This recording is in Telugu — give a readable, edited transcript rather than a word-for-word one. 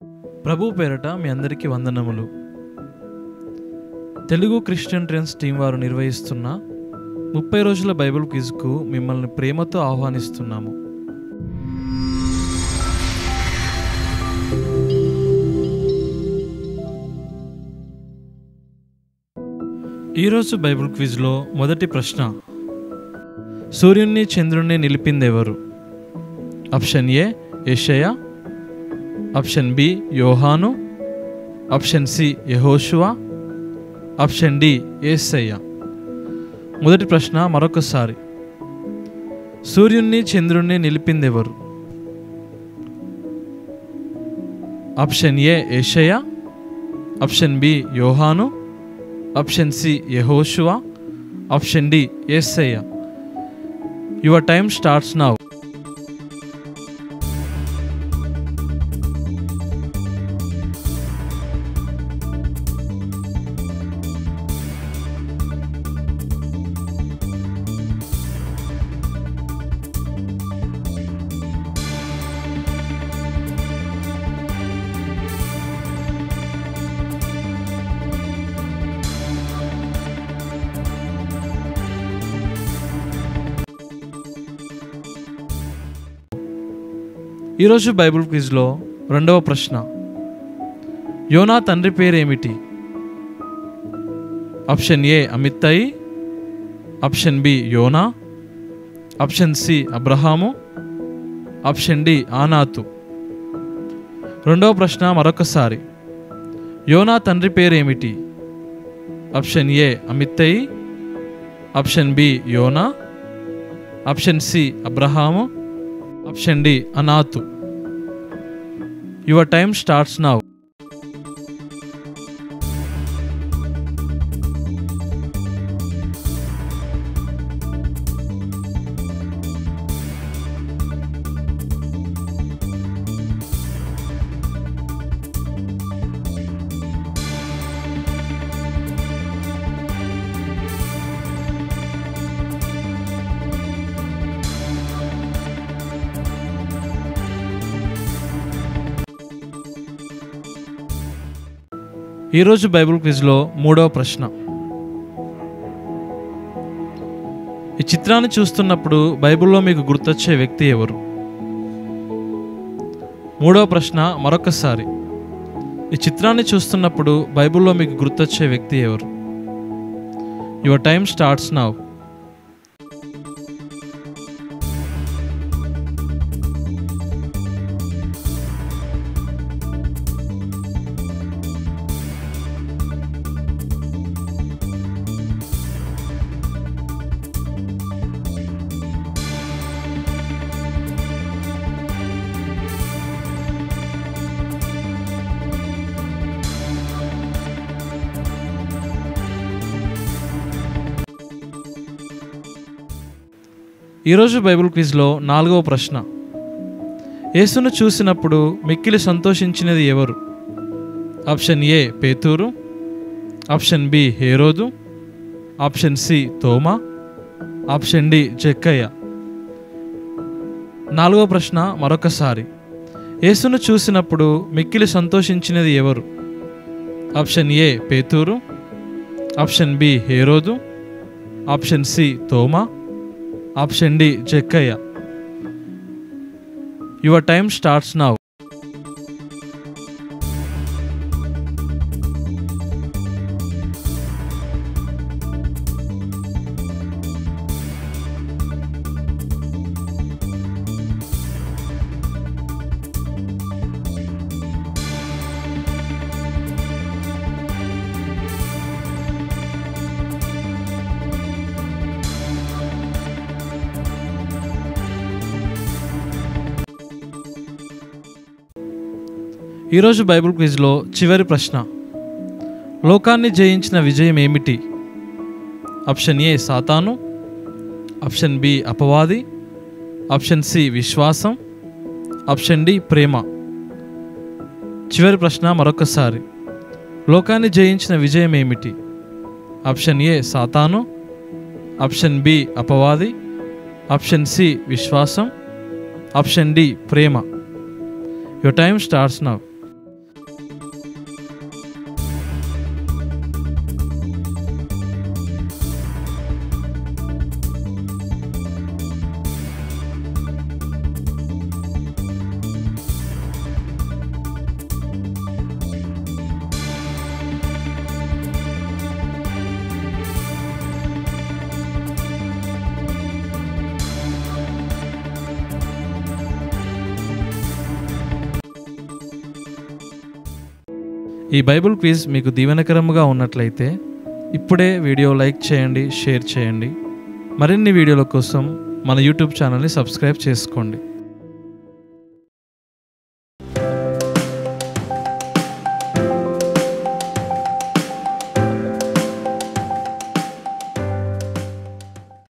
ప్రభు పేరట మీ అందరికీ వందనములు. తెలుగు క్రిస్టియన్ ట్రెండ్స్ టీం వారు నిర్వహిస్తున్న 30 రోజుల బైబిల్ క్విజ్కు మిమ్మల్ని ప్రేమతో ఆహ్వానిస్తున్నాము. ఈరోజు బైబిల్ క్విజ్లో మొదటి ప్రశ్న, సూర్యుణ్ణి చంద్రుణ్ణి నిలిపిందెవరు? ఆప్షన్ ఏ యెషయా, ఆప్షన్ బి యోహాను, ఆప్షన్ సి యెహోషువ, ఆప్షన్ డి యేసయ్య. మొదటి ప్రశ్న మరొకసారి, సూర్యుణ్ణి చంద్రుణ్ణి నిలిపిందెవరు? ఆప్షన్ ఏ యెషయా, ఆప్షన్ బి యోహాను, ఆప్షన్ సి యెహోషువ, ఆప్షన్ డి యేసయ్య. Your time starts now. ఈరోజు బైబిల్ క్విజ్లో రెండవ ప్రశ్న, యోనా తండ్రి పేరేమిటి? ఆప్షన్ ఏ అమిత్తయి, ఆప్షన్ బి యోనా, ఆప్షన్ సి అబ్రహాము, ఆప్షన్ డి ఆనాతు. రెండవ ప్రశ్న మరొకసారి, యోనా తండ్రి పేరేమిటి? ఆప్షన్ ఏ అమిత్తయి, ఆప్షన్ బి యోనా, ఆప్షన్ సి అబ్రహాము, ఆప్షన్ డి అనాతు. Your time starts now. ఈరోజు బైబిల్ క్విజ్లో మూడవ ప్రశ్న, ఈ చిత్రాన్ని చూస్తున్నప్పుడు బైబిల్లో మీకు గుర్తొచ్చే వ్యక్తి ఎవరు? మూడవ ప్రశ్న మరొకసారి, ఈ చిత్రాన్ని చూస్తున్నప్పుడు బైబిల్లో మీకు గుర్తొచ్చే వ్యక్తి ఎవరు? Your time starts now. ఈరోజు బైబిల్ క్విజ్లో నాలుగవ ప్రశ్న, యేసును చూసినప్పుడు మిక్కిలి సంతోషించినది ఎవరు? ఆప్షన్ ఏ పేతురు, ఆప్షన్ బి హేరోదు, ఆప్షన్ సి తోమా, ఆప్షన్ డి జక్కయ్య. నాలుగవ ప్రశ్న మరొకసారి, యేసును చూసినప్పుడు మిక్కిలి సంతోషించినది ఎవరు? ఆప్షన్ ఏ పేతురు, ఆప్షన్ బి హేరోదు, ఆప్షన్ సి తోమా, ఆప్షన్ డి జక్కయ్య. Your time starts now. ఈరోజు బైబిల్ క్విజ్లో చివరి ప్రశ్న, లోకాన్ని జయించిన విజయం ఏమిటి? ఆప్షన్ ఏ సాతాను, ఆప్షన్ బి అపవాది, ఆప్షన్ సి విశ్వాసం, ఆప్షన్ డి ప్రేమ. చివరి ప్రశ్న మరొకసారి, లోకాన్ని జయించిన విజయం ఏమిటి? ఆప్షన్ ఏ సాతాను, ఆప్షన్ బి అపవాది, ఆప్షన్ సి విశ్వాసం, ఆప్షన్ డి ప్రేమ. Your time starts now. ఈ బైబిల్ క్విజ్ మీకు దీవెనకరముగా ఉన్నట్లయితే ఇప్పుడే వీడియో లైక్ చేయండి, షేర్ చేయండి. మరిన్ని వీడియోల కోసం మన యూట్యూబ్ ఛానల్ని సబ్స్క్రైబ్ చేసుకోండి.